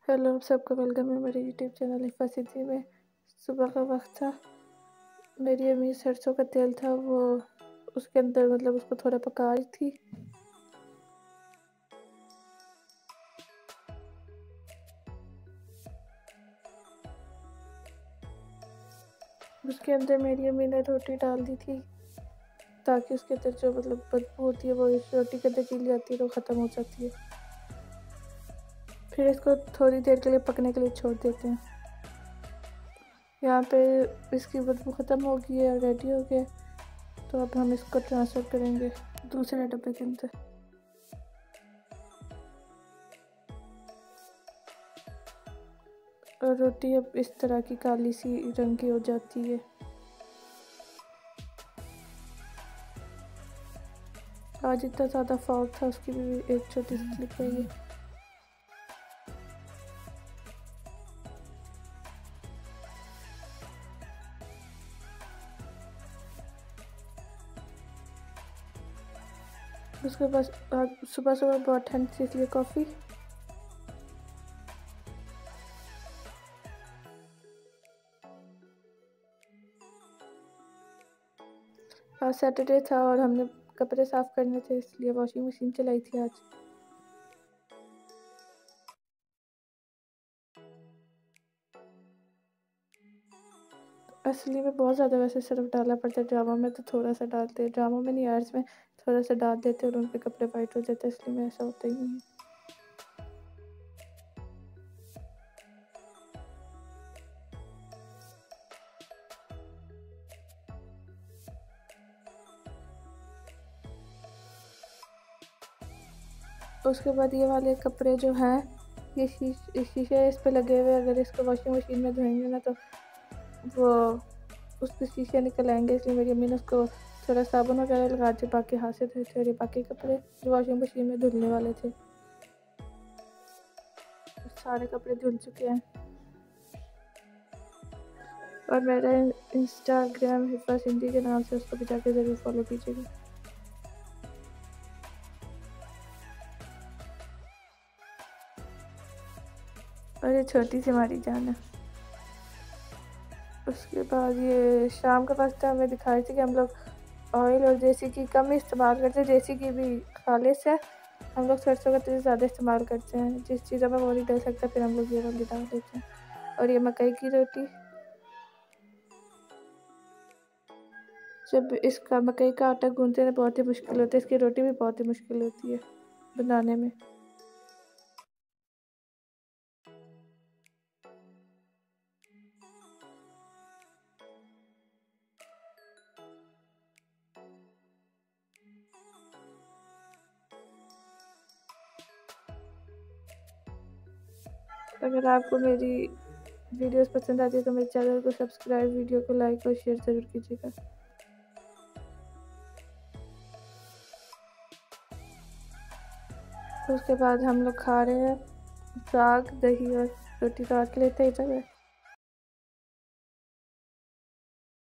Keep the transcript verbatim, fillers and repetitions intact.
Hello, आप सबको welcome है मेरे यूट्यूब चैनल हिफा सिद्धि में। सुबह का वक्त था, मेरी अम्मी सरसों का तेल था वो उसके अंदर मतलब उसको थोड़ा पका रही थी। उसके अंदर मेरी अम्मी ने रोटी डाल दी थी ताकि उसके अंदर जो मतलब बदबू होती है वो इस रोटी के अंदर चली जाती है तो ख़त्म हो जाती है। फिर इसको थोड़ी देर के लिए पकने के लिए छोड़ देते हैं। यहाँ पे इसकी बदबू ख़त्म हो गई है, रेडी हो गया। तो अब हम इसको ट्रांसफ़र करेंगे दूसरे डब्बे के अंदर। और रोटी अब इस तरह की काली सी रंग की हो जाती है। आज इतना ज़्यादा फॉग था, उसकी भी एक छोटी सी क्लिप है ये। उसके बाद सुबह सुबह बहुत ठंड थी इसलिए कॉफ़ी। आज सैटरडे था और हमने कपड़े साफ़ करने थे इसलिए वॉशिंग मशीन चलाई थी आज। असली में बहुत ज़्यादा वैसे सर्फ डालना पड़ता है, ड्रामा में तो थोड़ा सा डालते हैं, ड्रामा में नहीं आर्ट्स में थोड़ा सा डाल देते हैं और उन पे कपड़े वाइट हो जाते हैं, इसलिए में ऐसा होता ही नहीं है। उसके बाद ये वाले कपड़े जो हैं ये शीशे शीशे इस पे लगे हुए, अगर इसको वॉशिंग मशीन में धोएंगे ना तो वो उसके शीशे निकल आएंगे, इसलिए मेरी अम्मी ने उसको थोड़ा साबुन वगैरह लगा के बाकी हाथ से धोए थे। और ये बाकी कपड़े जो वॉशिंग मशीन में धुलने वाले थे, सारे कपड़े धुल चुके हैं। और मेरा इंस्टाग्राम हिफा सिद्धि के नाम से उसको भी जाके ज़रूर फॉलो कीजिएगा। और ये छोटी सी हमारी जान है। उसके बाद ये शाम का वक्त था, हमें दिखाई थी कि हम लोग ऑयल और देसी घी कम इस्तेमाल करते हैं, देसी घी भी खालिस है, हम लोग सरसों का तेल ज़्यादा इस्तेमाल करते हैं। जिस चीज़ों में वो नहीं डल सकता फिर हम लोग ये वाली डाल देते हैं। और ये मकई की रोटी, जब इसका मकई का आटा गूंदते हैं बहुत ही मुश्किल होता है, इसकी रोटी भी बहुत ही मुश्किल होती है बनाने में। अगर आपको मेरी वीडियोस पसंद आती है तो मेरे चैनल को सब्सक्राइब, वीडियो को लाइक और शेयर ज़रूर कीजिएगा। उसके बाद हम लोग खा रहे हैं साग, दही और रोटी, रात के लिए तय जगह।